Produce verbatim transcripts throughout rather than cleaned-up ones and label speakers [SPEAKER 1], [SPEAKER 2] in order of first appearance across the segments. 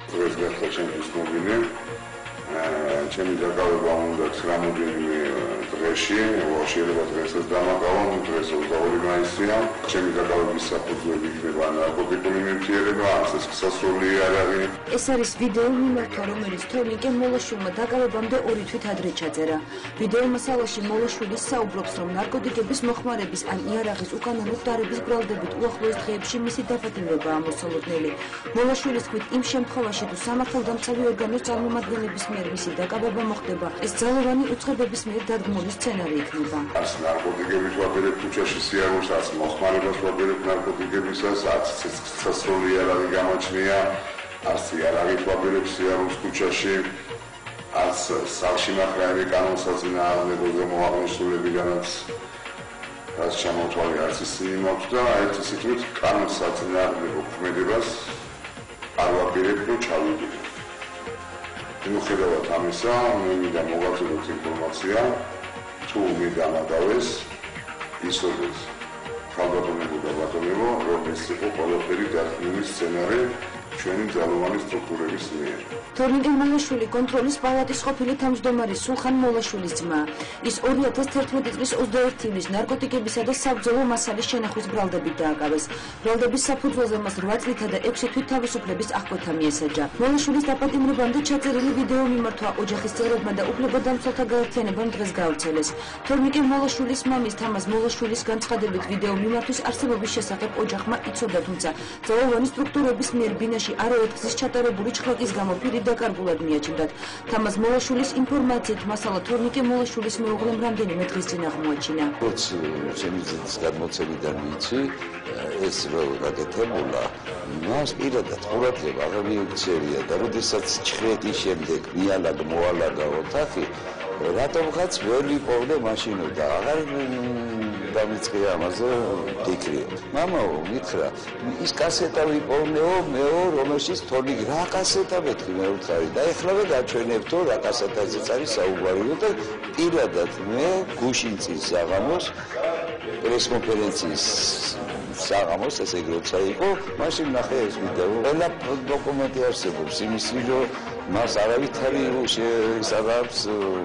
[SPEAKER 1] დღეს გახდა ჩემთვის მოგინე. ჩემი დაკავება უნდა ცხრამოდენიმე დღეში, შეიძლება დღესაც დამაკავო, დღეს ოცდაორი მაისია. ჩემი დაკავების საფუძველი იქნება ნარკოტიკული ნივთიერება, ასეც ქსასროლი იარაღი.
[SPEAKER 2] ეს არის ვიდეო მიმართვა, რომელიც თორნიკე მოლაშვილმა დაკავებამდე ორი თვით ადრე ჩაწერა. ვიდეო მასალაში მოლაშვილი საუბრობს, რომ ნარკოტიკების მოხმარების ან იარაღის უკანონოდ დარების ბრალდებით უახლოეს დღეებში მისი დაპატიმრებაა მოსალოდნელი. მოლაშვილის თქმით, იმ შემთხვევაში, თუ სამართალდამცავი ორგანოს წარმომადგენლების მიერ მისი დაკავება მოხდება, ეს ძალოვანი უწყებების მიერ დადგმული სცენარი იქნება.
[SPEAKER 1] არც ნარკოტიკების ვაპირებ ქუჩაში სიარულს, არც მოხმარებას ვაპირებ ნარკოტიკებისას, არც ცეცხლსასროლი იარაღი გამოჩნია, არც იარაღით ვაპირებ სიარულს ქუჩაში, არც სახლში მახრიანი კანონსაწინააღმდეგოზე მოაღმესულებიდანაც რაც ჩამოთვალე არც ისინი მაქვს და ერთ ისეთ კანონსაწინააღმდეგო ქმედებას არ ვაპირებ, რომ ჩავიდე. მიუხედავად ამისა, მე მინდა მოვაწოდოთ ინფორმაცია, თუ მე დამატავეს ისოდეთ ქალბატონებო და ბატონებო, რომ ეს იყო ყველაფერი დადგმული სცენარი ჩვენი ძალოვანი სტრუქტურების მიერ.
[SPEAKER 2] თორნიკე მოლაშვილი კონტროლის პალატის ყოფილი თავმჯდომარე სულხან მოლაშვილის ძმა. ის ორი ათას თერთმეტი წლის ოცდაერთი ივნის ნარკოტიკებისა და საბრძოლო მასალის შენახვის ბრალდებით დააკავეს. ბრალდების საფუძველზე მას რვა წლითა და ექვსი თვით თავისუფლების აღკვეთა მიესაჯა. მოლაშვილის დაპატიმრებამდე ჩაწერილი ვიდეო მიმართვა ოჯახის წევრებმა და უფლებადამცველთა გაერთიანებამ დღეს გავრცელეს. თორნიკე მოლაშვილის მამის თამაზ მოლაშვილის განცხადებით ვიდეო მიმართვის არსებობის შესახებ ოჯახმა იცოდა, თუმცა ძალოვანი სტრუქტურების მიერ ბინაში არაერთგზის ჩატარებული ჩხრაკის გამო პირი დაკარგულად მიაჩნდათ. თამაზ მოლაშვილის ინფორმაციით მასალა თორნიკე მოლაშვილის მეუღლემ რამდენიმე დღის წინ აღმოაჩინა.
[SPEAKER 3] როგორც ჩემი ძის გადმოცემიდან ვიცი, ეს რო გაკეთებულა, მას პირადად ყურადღება აღარ მიუქცევია და როდესაც ჩხრეკის შემდეგ მიალაგ მოალაგა ოთახი, რატომღაც ვერ ვიპოვნე მაშინო და აღარ დამიწყია ამაზე ფიქრი. მამაო, მითხრა, ის კასეტა ვიპოვნეო, მეო, რომელშიც თორნიკე რა კასეტა მეთქი მე ვთხარი და ეხლავე გაჩვენებთო რა კასეტაზეც არის საუბარიო და პირადად მე გუშინ წინ საღამოს პრესკონფერენციის საღამოს ესე იგი როცა იყო, მაშინ ნახე ეს ვიდეო. ყველა დოკუმენტი არსებობს იმისი, რომ მას არავითარი საღამოს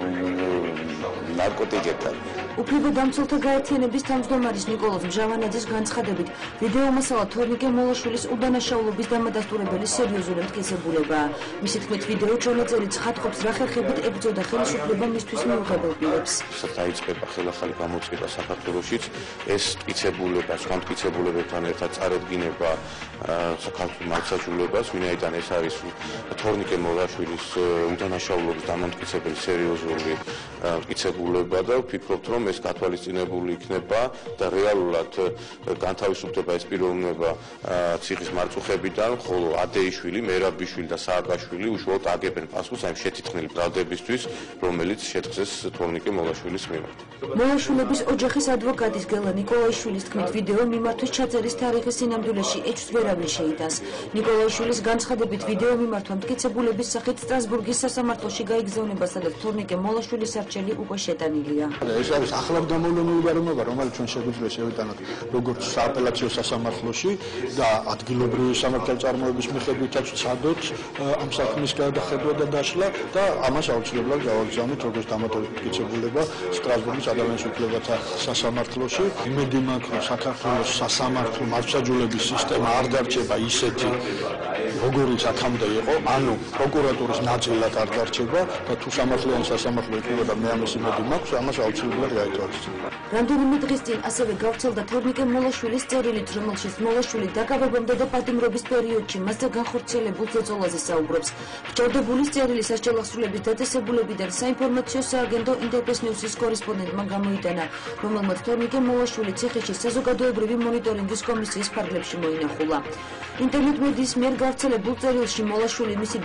[SPEAKER 3] ნარკოტიკებთან.
[SPEAKER 2] უფლებადამცველთა გაერთიანების თავმჯდომარის ნიკოლოზ მჟავანაძის განცხადებით, ვიდეო მასალა თორნიკე მოლაშვილის უდანაშაულობის დამადასტურებელი სერიოზული მტკიცებულებაა. მისი თქმით, ვიდეო ჩანაწერი ცხადყოფს რა ხერხებით ებრძოდა ხელისუფლება მისთვის მიუღებელ პირებს.
[SPEAKER 4] დაიწყება ხელახალი გამოწვევა საქართველოშიც, ეს მტკიცებულება, სხვა მტკიცებულებებთან ერთად წარედგინება საქართველოს მართლმსაჯულებას, ვინაიდან ეს არის თორნიკე მოლაშვილის უდანაშაულობის დამამტკიცებელი სერიოზული მტკიცებულება და ვფიქრობთ, რომ ეს გათვალისწინებული იქნება და რეალურად განთავისუფლდება ეს პიროვნება ციხის მარწუხებიდან, ხოლო ადეიშვილი, მერაბიშვილი და სააკაშვილი უშუალოდ აგებენ პასუხს ამ შეთითხნილი ბრალდებისთვის, რომელიც შეთხზეს თორნიკე მოლაშვილის მიმართ.
[SPEAKER 2] მოლაშვილების ოჯახის ადვოკატის გელა ნიკოლაიშვილის თქმით, ვიდეო მიმართვის ჩაწერის თარიღის სინამდვილეში ეჭვს ვერავინ შეიტანს. ნიკოლაიშვილის განცხადებით, ვიდეო მიმართვა მტკიცებულების სახით სტრასბურგის სასამართლოში გაიგზავნება, სადაც თორნიკე მოლაშვილის არჩევანი უკვე შეტანილია.
[SPEAKER 5] ეს არის ახლად გამოვლენილი გარემოება, რომელიც ჩვენ შეგვიძლია შევიტანოთ როგორც სააპელაციო სასამართლოში და ადგილობრივი სამართალწარმოების მიხედვითაც ვცადოთ ამ საქმის გადახედვა და დაშლა და ამას აუცილებლად გავაგზავნით როგორც დამატებით მტკიცებულება სტრასბურგის ადამიანის უფლებათა სასამართლოში. იმედი მაქვს, რომ საქართველოს სასამართლო მართლმსაჯულების სისტემა არ დარჩება ისეთი, როგორიც აქამდე იყო, ანუ პროკურატურის ნაწილად არ დარჩება და თუ სამართლიანი სასამართლო იქნება და მე ამის იმედი მაქვს, ამას აუცილებლად გაითვალისწინებთ.
[SPEAKER 2] რამდენიმე დღის წინ ასევე გავრცელდა თორნიკე მოლაშვილის წერილით, რომელშიც მოლაშვილი დაკავებამდე და პატიმრობის პერიოდში მასზე განხორციელებულ ზეწოლაზე საუბრობს. გრძელდებულის წერილი სასჯელახსრულების დაწესებულებიდან საინფორმაციო სააგენტო ინტერპრეს ნიუსის კორესპონდენტმა გამოიტანა, რომელმაც თორნიკე მოლაშვილი ციხეში საზოგადოებრივი მონიტორინგის კომისიის ფარგლებში მოინახულა. ინტერნეტ მედიის მიერ გავრცელებულ წერილში მოლაშვილი მისი დაკავების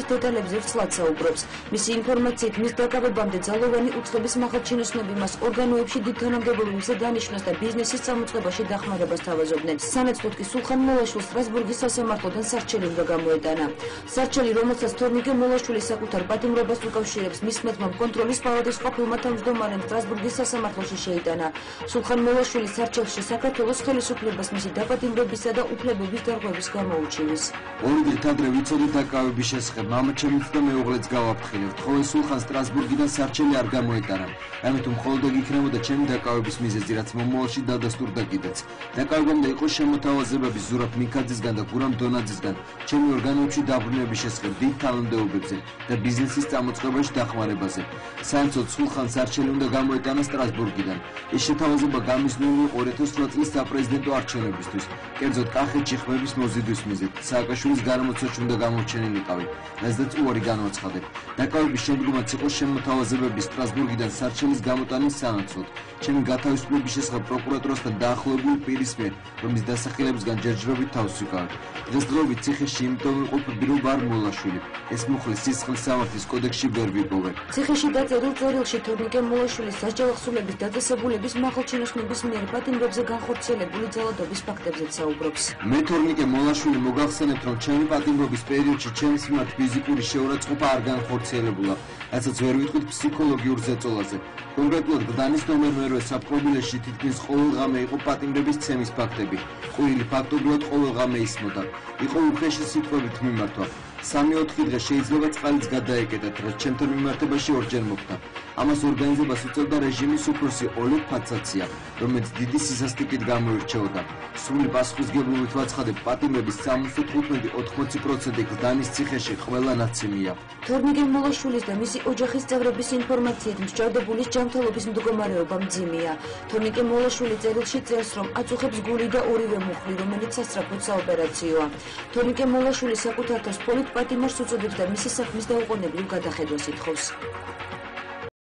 [SPEAKER 2] დეტალებზე ვრცლად საუბრობს. მისი ინფორმაციით, მის დაკავებამდე ძალოვანი უცხოების მაღალჩინოსნები მას ორგანოებში დიდ თანამდებობებზე დანიშნოს და ბიზნესის წამოწყებაში დახმარებას თავაზობდნენ. სანაცვლოდ კი სულხან მოლაშვილს სტრასბურგის სასამართლოდან სარჩელი უნდა გამოეტანა. სარჩელი, რომელსაც თორნიკე მოლაშვილი საკუთარ პატიმრობას უკავშირებს, მის მეთმამ კონტროლის პალატის ყოფილმა თავმჯდომარემ სტრასბურგის სასამართლოში შეიტანა. სულხან მოლაშვილის სარჩელში საქართველოს ხელისუფლებას მისი დაპატიმრებისა და უფლებების დარღვევის გამო უჩივის.
[SPEAKER 6] ორი დღით ადრე ვიცოდით დაკავების შესახებ, მამაჩემიც და მეუღლეც გავაფრთხილებთ, ხოლო სულხან სტრასბურგიდან სარჩელი არ გამოეტანა. ამიტომ მხოლოდ ეგ იქნებოდა ჩემი დაკავების მიზეზი, რაც მომავალში დადასტურდა კიდეც. დაკავებამდე იყო შემოთავაზებები ზურაბ მიქაძისგან და გურამ დონაძისგან ჩემი ორგანოებში დაბრუნების შესახებ დიდ თანამდებობებზე და ბიზნესის წამოწყებაში დახმარებაზე. საერთოდ სულხან სარჩელი უნდა გამოეტანა სტრასბურგიდან. ეს შეთავაზება გამიზნული იყო ორი ათას ოთხ წლის საპრეზიდენტო არჩევნებისთვის, კერძოდ კახეთში ხმების მოზიდვის მიზნით. სააკაშვილის გარემოცვაში უნდა გამორჩენილიყავი, რაზეც უარი განვაცხადებ. დაკავების შემდგომაც იყო შემოთავაზებები სტრასბურგიდან სარჩელის გამოტანის სანაცვლოდ. ჩემი გათავისუფლების შესახებ პროკურატურასთან დაახლოებული პირის მიერ, რომლის დასახელებისგან ჯერჯერობით თავს ვიკავებ. დღესდღეობით ციხეში იმიტომ ვიმყოფები, რომ ვარ მოლაშვილი. ეს მუხლი სისხლის სამართლის კოდექსში ვერ ვიპოვე.
[SPEAKER 2] ციხეში დაწერილ წერილში თორნიკე მოლაშვილის სასჯელახსულების დაწესებულების მაღალჩინოსნების მიერ პატიმრებზე განხორციელებული ძალადობის ფაქტებზეც საუბრობს.
[SPEAKER 6] მე თორნიკე მოლაშვილი მოგახსენებთ, რომ ჩემი პატიმრობის პერიოდში ჩემს მიმართ ფიზიკური შეურაცხყოფა არ განხორციელებულა, რასაც ვერ ვიტყვით ფსიქოლოგიურ ზეწოლაზე. კონკრეტულად გდანის ნომერ მერვე საფრთხობილეში თითქმის ყოველღამე იყო პატიმრების ცემის ფაქტები. ყვირილი ფაქტობრივად ყოველღამე ისმოდა. იყო უხეში სიტყვებით მიმართვა. სამი-ოთხი დღე შეიძლება წყალიც გადაეკეტათ, რაც ჩემთან მიმართებაში ორჯერ მოხდა. ამას ორგანიზებას უწევდა რეჟიმის უფროსი ოლეგ ფაცაცია, რომელიც დიდი სისასტიკით გამოირჩეოდა. სრული პასუხისგებლობით ვაცხადებ, პატიმრების სამოცდათხუთმეტი ოთხმოცი პროცენტი გდანის ციხეში ყველა ნაცემია.
[SPEAKER 2] თორნიკე მოლაშვილის და მისი ოჯახის წევრების ინფორმაციით მსჯავრდებულის ჯანმრთელობის მდგომარეობა მძიმეა. თორნიკე მოლაშვილი წერილში წერს, რომ აწუხებს გული და ორივე მუხლი, რომელიც სასწრაფოდ საოპერაციოა. თორნიკე მოლაშვილი საკუთარ თავს პოლიტპატიმარს უწოდებს და მისი საქმის დაუყოვნებლივ გადახედვას ითხოვს.